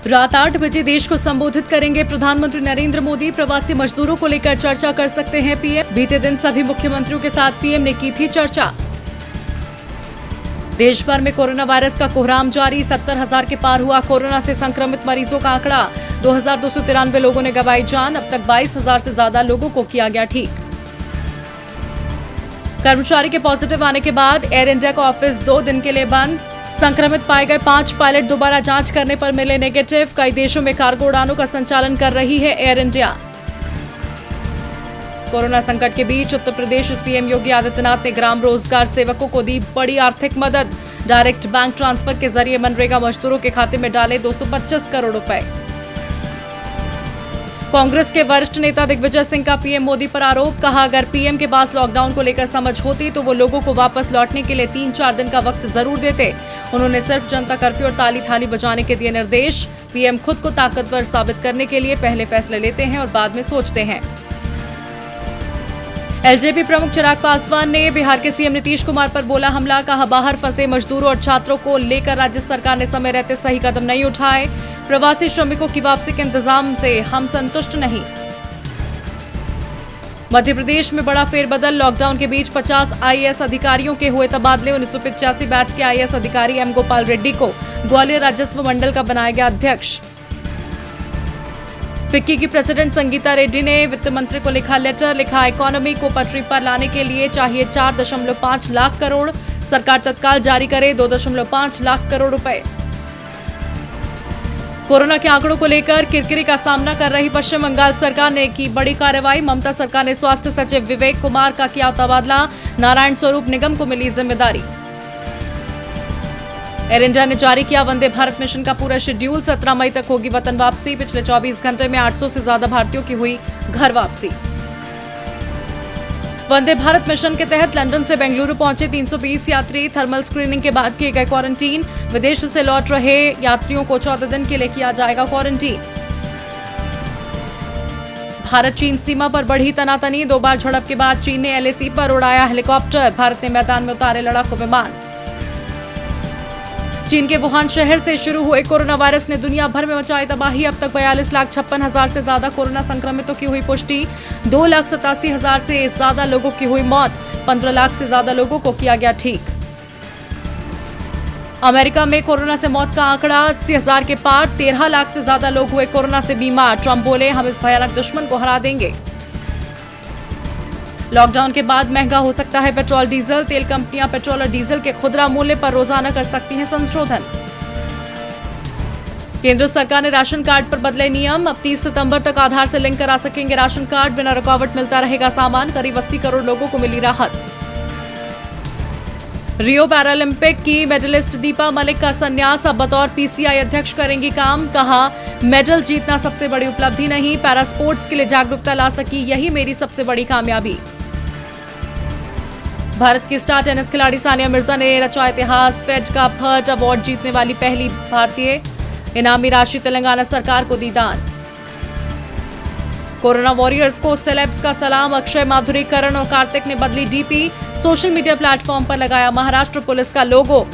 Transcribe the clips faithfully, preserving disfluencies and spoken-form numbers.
रात आठ बजे देश को संबोधित करेंगे प्रधानमंत्री नरेंद्र मोदी। प्रवासी मजदूरों को लेकर चर्चा कर सकते हैं पीएम। बीते दिन सभी मुख्यमंत्रियों के साथ पीएम ने की थी चर्चा। देश भर में कोरोना वायरस का कोहराम जारी। सत्तर हजार के पार हुआ कोरोना से संक्रमित मरीजों का आंकड़ा। दो हजार दो सौ तिरानवे लोगों ने गंवाई जान। अब तक बाईस हजार से ज्यादा लोगों को किया गया ठीक। कर्मचारी के पॉजिटिव आने के बाद एयर इंडिया का ऑफिस दो दिन के लिए बंद। संक्रमित पाए गए पांच पायलट दोबारा जांच करने पर मिले नेगेटिव। कई देशों में कार्गो उड़ानों का संचालन कर रही है एयर इंडिया। कोरोना संकट के बीच उत्तर प्रदेश सीएम योगी आदित्यनाथ ने ग्राम रोजगार सेवकों को दी बड़ी आर्थिक मदद। डायरेक्ट बैंक ट्रांसफर के जरिए मनरेगा मजदूरों के खाते में डाले दो सौ पच्चीस करोड़ रुपए। कांग्रेस के वरिष्ठ नेता दिग्विजय सिंह का पीएम मोदी पर आरोप। कहा, अगर पीएम के पास लॉकडाउन को लेकर समझ होती तो वो लोगों को वापस लौटने के लिए तीन चार दिन का वक्त जरूर देते। उन्होंने सिर्फ जनता कर्फ्यू और ताली थाली बजाने के दिए निर्देश। पीएम खुद को ताकतवर साबित करने के लिए पहले फैसले लेते हैं और बाद में सोचते हैं। एलजेपी प्रमुख चिराग पासवान ने बिहार के सीएम नीतीश कुमार पर बोला हमला। कहा, बाहर फंसे मजदूरों और छात्रों को लेकर राज्य सरकार ने समय रहते सही कदम नहीं उठाए। प्रवासी श्रमिकों की वापसी के इंतजाम से हम संतुष्ट नहीं। मध्य प्रदेश में बड़ा फेरबदल। लॉकडाउन के बीच पचास आईएएस अधिकारियों के हुए तबादले। उन्नीस सौ पिचासी बैच के आईएएस अधिकारी एम गोपाल रेड्डी को ग्वालियर राजस्व मंडल का बनाया गया अध्यक्ष। फिक्की की प्रेसिडेंट संगीता रेड्डी ने वित्त मंत्री को लिखा लेटर। लिखा, इकोनॉमी को पटरी पर लाने के लिए चाहिए चार दशमलव पांच लाख करोड़। सरकार तत्काल जारी करे दो दशमलव पांच लाख करोड़ रुपए। कोरोना के आंकड़ों को लेकर किरकिरी का सामना कर रही पश्चिम बंगाल सरकार ने की बड़ी कार्रवाई। ममता सरकार ने स्वास्थ्य सचिव विवेक कुमार का किया तबादला। नारायण स्वरूप निगम को मिली जिम्मेदारी। एयर इंडिया ने जारी किया वंदे भारत मिशन का पूरा शेड्यूल। सत्रह मई तक होगी वतन वापसी। पिछले चौबीस घंटे में आठ सौ से ज्यादा भारतीयों की हुई घर वापसी। वंदे भारत मिशन के तहत लंदन से बेंगलुरु पहुंचे तीन सौ बीस यात्री थर्मल स्क्रीनिंग के बाद किए गए क्वारंटीन। विदेश से लौट रहे यात्रियों को चौदह दिन के लिए किया जाएगा क्वारंटीन। भारत चीन सीमा पर बढ़ी तनातनी। दो बार झड़प के बाद चीन ने एलएसी पर उड़ाया हेलीकॉप्टर। भारत ने मैदान में उतारे लड़ाकू विमान। चीन के वुहान शहर से शुरू हुए कोरोना वायरस ने दुनिया भर में मचाई तबाही। अब तक बयालीस लाख छप्पन हजार से ज्यादा कोरोना संक्रमितों की हुई पुष्टि। दो लाख सतासी हजार से ज्यादा लोगों की हुई मौत। पंद्रह लाख से ज्यादा लोगों को किया गया ठीक। अमेरिका में कोरोना से मौत का आंकड़ा अस्सी हजार के पार। तेरह लाख से ज्यादा लोग हुए कोरोना से बीमार। ट्रंप बोले, हम इस भयानक दुश्मन को हरा देंगे। लॉकडाउन के बाद महंगा हो सकता है पेट्रोल डीजल। तेल कंपनियां पेट्रोल और डीजल के खुदरा मूल्य पर रोजाना कर सकती हैं संशोधन। केंद्र सरकार ने राशन कार्ड पर बदले नियम। अब तीस सितंबर तक आधार से लिंक करा सकेंगे राशन कार्ड। बिना रुकावट मिलता रहेगा सामान। करीब अस्सी करोड़ लोगों को मिली राहत। रियो पैरालंपिक की मेडलिस्ट दीपा मलिक का संन्यास। अब बतौर पीसीआई अध्यक्ष करेंगी काम। कहा, मेडल जीतना सबसे बड़ी उपलब्धि नहीं, पैरा स्पोर्ट्स के लिए जागरूकता ला सकी, यही मेरी सबसे बड़ी कामयाबी। भारत की स्टार टेनिस खिलाड़ी सानिया मिर्जा ने रचा इतिहास। फेड का फर्ट अवार्ड जीतने वाली पहली भारतीय। इनामी राशि तेलंगाना सरकार को दी दान। कोरोना वॉरियर्स को सेलेब्स का सलाम। अक्षय, माधुरी, करण और कार्तिक ने बदली डीपी। सोशल मीडिया प्लेटफॉर्म पर लगाया महाराष्ट्र पुलिस का लोगो।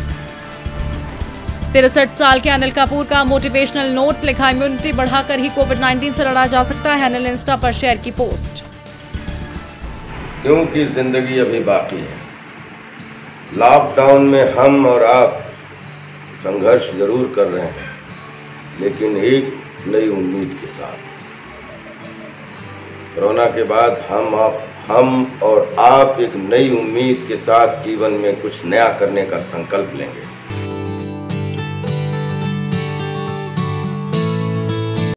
तिरसठ साल के अनिल कपूर का मोटिवेशनल नोट। लिखा, इम्यूनिटी बढ़ाकर ही कोविड नाइन्टीन से लड़ा जा सकता है। अनिल इंस्टा पर शेयर की पोस्ट। क्योंकि जिंदगी अभी बाकी है। लॉकडाउन में हम और आप संघर्ष जरूर कर रहे हैं, लेकिन एक नई उम्मीद के साथ। कोरोना के बाद हम आप हम और आप एक नई उम्मीद के साथ जीवन में कुछ नया करने का संकल्प लेंगे।